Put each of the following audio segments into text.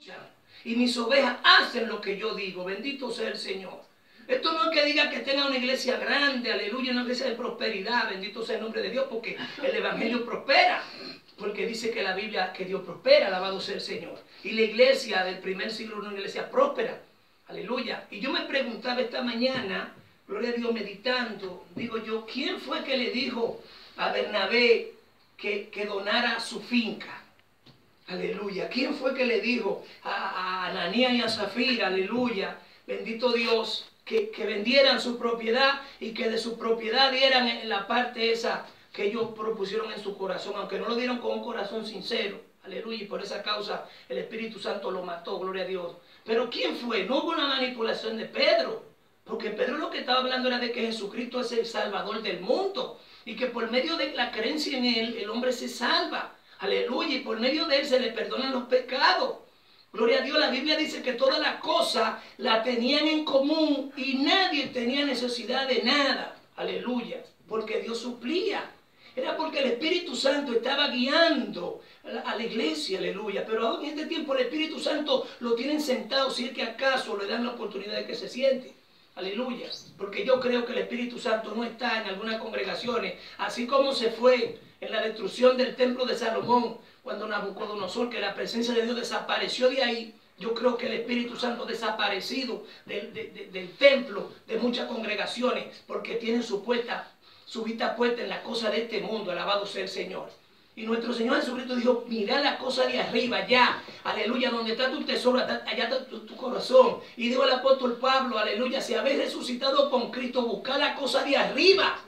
escuchan. Y mis ovejas hacen lo que yo digo. Bendito sea el Señor. Esto no es que diga que tenga una iglesia grande, aleluya, una iglesia de prosperidad. Bendito sea el nombre de Dios, porque el evangelio prospera. Porque dice que la Biblia, que Dios prospera, alabado sea el Señor. Y la iglesia del primer siglo era una iglesia próspera. Aleluya. Y yo me preguntaba esta mañana, gloria a Dios, meditando, digo yo, ¿quién fue que le dijo a Bernabé que donara su finca? Aleluya. ¿Quién fue que le dijo a Ananías y a Zafira, aleluya, bendito Dios, que vendieran su propiedad y que de su propiedad dieran en la parte esa que ellos propusieron en su corazón, aunque no lo dieron con un corazón sincero? Aleluya. Y por esa causa el Espíritu Santo lo mató, gloria a Dios. Pero ¿quién fue? No hubo una manipulación de Pedro, porque Pedro lo que estaba hablando era de que Jesucristo es el Salvador del mundo y que por medio de la creencia en Él, el hombre se salva. Aleluya. Y por medio de Él se le perdonan los pecados. Gloria a Dios. La Biblia dice que todas las cosas la tenían en común y nadie tenía necesidad de nada. Aleluya. Porque Dios suplía. Era porque el Espíritu Santo estaba guiando a la iglesia, aleluya. Pero ahora en este tiempo el Espíritu Santo lo tienen sentado, si es que acaso le dan la oportunidad de que se siente. Aleluya. Porque yo creo que el Espíritu Santo no está en algunas congregaciones, así como se fue en la destrucción del templo de Salomón, cuando Nabucodonosor, que la presencia de Dios desapareció de ahí. Yo creo que el Espíritu Santo ha desaparecido del templo de muchas congregaciones, porque tienen su vista puesta en la cosa de este mundo, alabado sea el Señor. Y nuestro Señor Jesucristo dijo, mira la cosa de arriba, allá, aleluya, donde está tu tesoro, allá está tu corazón. Y dijo el apóstol Pablo, aleluya, si habéis resucitado con Cristo, buscad la cosa de arriba,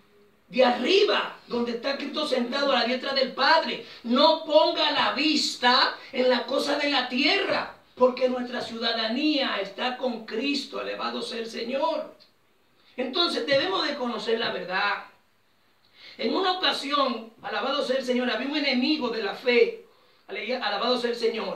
donde está Cristo sentado a la diestra del Padre. No ponga la vista en la cosa de la tierra, porque nuestra ciudadanía está con Cristo, alabado sea el Señor. Entonces debemos de conocer la verdad. En una ocasión, alabado sea el Señor, había un enemigo de la fe, alabado sea el Señor,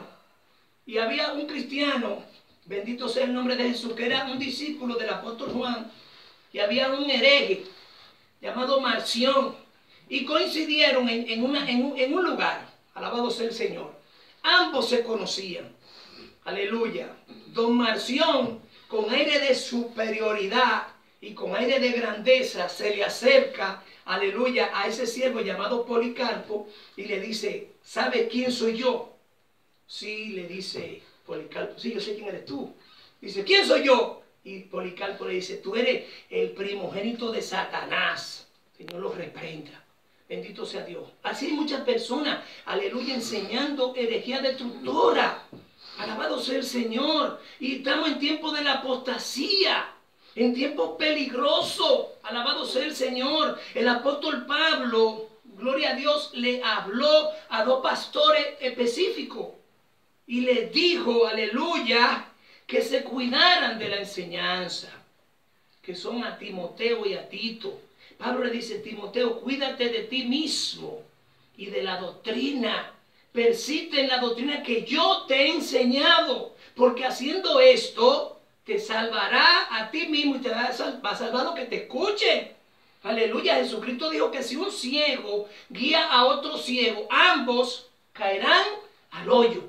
y había un cristiano, bendito sea el nombre de Jesús, que era un discípulo del apóstol Juan, y había un hereje llamado Marción, y coincidieron en un lugar, alabado sea el Señor. Ambos se conocían, aleluya. Don Marción, con aire de superioridad y con aire de grandeza, se le acerca, aleluya, a ese siervo llamado Policarpo y le dice, ¿sabe quién soy yo? Sí, le dice Policarpo, sí, yo sé quién eres tú. Dice, ¿quién soy yo? Y Policarpo le dice, tú eres el primogénito de Satanás. Señor lo reprenda. Bendito sea Dios. Así hay muchas personas, aleluya, enseñando herejía destructora. Alabado sea el Señor. Y estamos en tiempo de la apostasía. En tiempos peligrosos, alabado sea el Señor. El apóstol Pablo, gloria a Dios, le habló a dos pastores específicos y les dijo, aleluya, que se cuidaran de la enseñanza, que son a Timoteo y a Tito. Pablo le dice, Timoteo, cuídate de ti mismo y de la doctrina. Persiste en la doctrina que yo te he enseñado, porque haciendo esto te salvará a ti mismo y te va a salvar a los que te escuchen. Aleluya. Jesucristo dijo que si un ciego guía a otro ciego, ambos caerán al hoyo.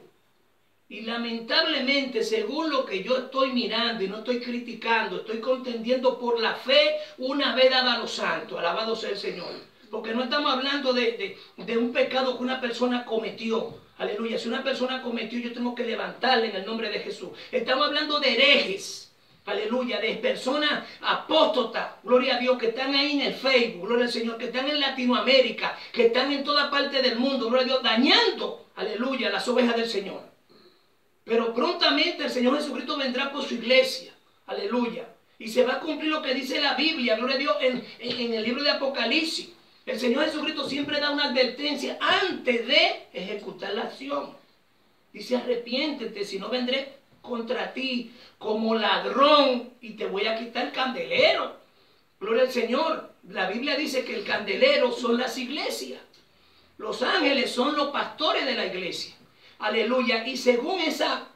Y lamentablemente, según lo que yo estoy mirando, y no estoy criticando, estoy contendiendo por la fe una vez dada a los santos. Alabado sea el Señor. Porque no estamos hablando de un pecado que una persona cometió. Aleluya. Si una persona cometió, yo tengo que levantarle en el nombre de Jesús. Estamos hablando de herejes. Aleluya. De personas apóstatas. Gloria a Dios. Que están ahí en el Facebook. Gloria al Señor. Que están en Latinoamérica. Que están en toda parte del mundo. Gloria a Dios. Dañando. Aleluya. Las ovejas del Señor. Pero prontamente el Señor Jesucristo vendrá por su iglesia. Aleluya. Y se va a cumplir lo que dice la Biblia. Gloria a Dios. En el libro de Apocalipsis. El Señor Jesucristo siempre da una advertencia antes de ejecutar la acción. Dice, arrepiéntete, si no vendré contra ti como ladrón y te voy a quitar el candelero. Gloria al Señor. La Biblia dice que el candelero son las iglesias. Los ángeles son los pastores de la iglesia. Aleluya. Y según esa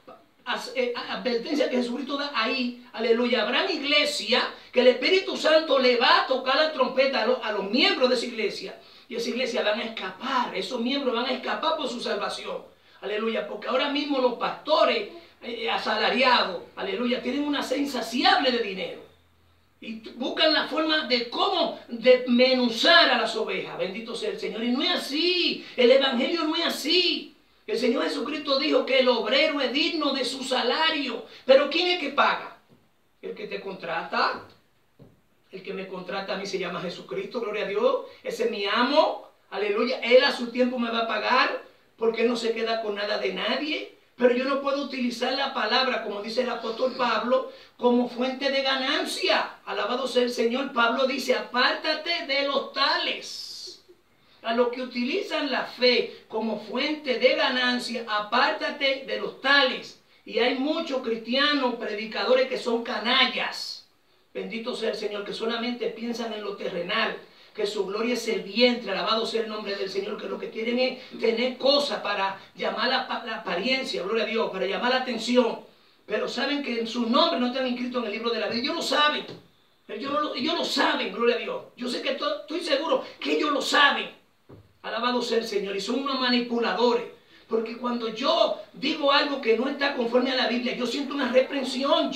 advertencia que Jesucristo da ahí, aleluya, habrán iglesia que el Espíritu Santo le va a tocar la trompeta a los miembros de esa iglesia, y esa iglesia van a escapar, esos miembros van a escapar por su salvación. Aleluya, porque ahora mismo los pastores asalariados, aleluya, tienen una sed insaciable de dinero. Y buscan la forma de cómo desmenuzar a las ovejas. Bendito sea el Señor. Y no es así. El evangelio no es así. El Señor Jesucristo dijo que el obrero es digno de su salario. Pero ¿quién es que paga? El que te contrata. El que me contrata a mí se llama Jesucristo. Gloria a Dios. Ese es mi amo. Aleluya. Él a su tiempo me va a pagar. Porque Él no se queda con nada de nadie. Pero yo no puedo utilizar la palabra, como dice el apóstol Pablo, como fuente de ganancia. Alabado sea el Señor. Pablo dice, apártate de los tales. A los que utilizan la fe como fuente de ganancia, apártate de los tales. Y hay muchos cristianos, predicadores que son canallas. Bendito sea el Señor, que solamente piensan en lo terrenal. Que su gloria es el vientre, alabado sea el nombre del Señor, que lo que quieren es tener cosas para llamar la apariencia, gloria a Dios, para llamar la atención. Pero saben que en su nombre no están inscritos en el libro de la vida. Ellos lo saben. Ellos lo saben, gloria a Dios. Yo sé que estoy seguro que ellos lo saben. Alabado sea el Señor. Y son unos manipuladores. Porque cuando yo digo algo que no está conforme a la Biblia, yo siento una reprensión,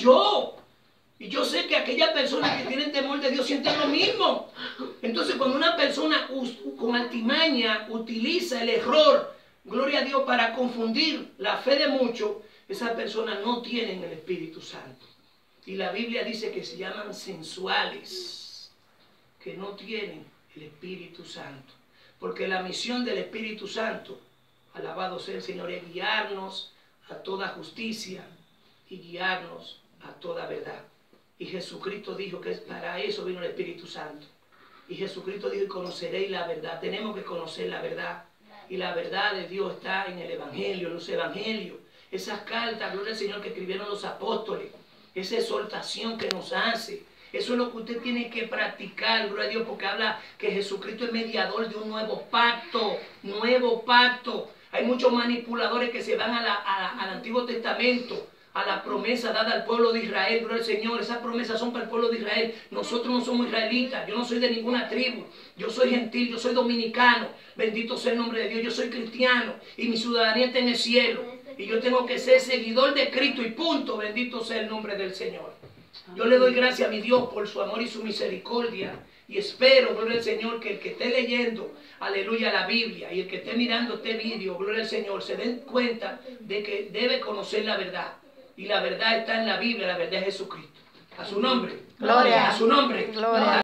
Y yo sé que aquellas personas que tienen temor de Dios sienten lo mismo. Entonces, cuando una persona con artimaña utiliza el error, gloria a Dios, para confundir la fe de muchos, esas personas no tienen el Espíritu Santo. Y la Biblia dice que se llaman sensuales, que no tienen el Espíritu Santo. Porque la misión del Espíritu Santo, alabado sea el Señor, es guiarnos a toda justicia y guiarnos a toda verdad. Y Jesucristo dijo que para eso vino el Espíritu Santo. Y Jesucristo dijo, y conoceréis la verdad. Tenemos que conocer la verdad. Y la verdad de Dios está en el Evangelio, en los Evangelios. Esas cartas, gloria al Señor, que escribieron los apóstoles. Esa exhortación que nos hace. Eso es lo que usted tiene que practicar, gloria a Dios, porque habla que Jesucristo es mediador de un nuevo pacto. Nuevo pacto. Hay muchos manipuladores que se van al Antiguo Testamento, a la promesa dada al pueblo de Israel, gloria al Señor. Esas promesas son para el pueblo de Israel. Nosotros no somos israelitas, yo no soy de ninguna tribu, yo soy gentil, yo soy dominicano, bendito sea el nombre de Dios, yo soy cristiano y mi ciudadanía está en el cielo. Y yo tengo que ser seguidor de Cristo y punto, bendito sea el nombre del Señor. Yo le doy gracias a mi Dios por su amor y su misericordia. Y espero, gloria al Señor, que el que esté leyendo, aleluya, la Biblia, y el que esté mirando este vídeo, gloria al Señor, se den cuenta de que debe conocer la verdad. Y la verdad está en la Biblia, la verdad es Jesucristo. A su nombre. Gloria. A su nombre. Gloria.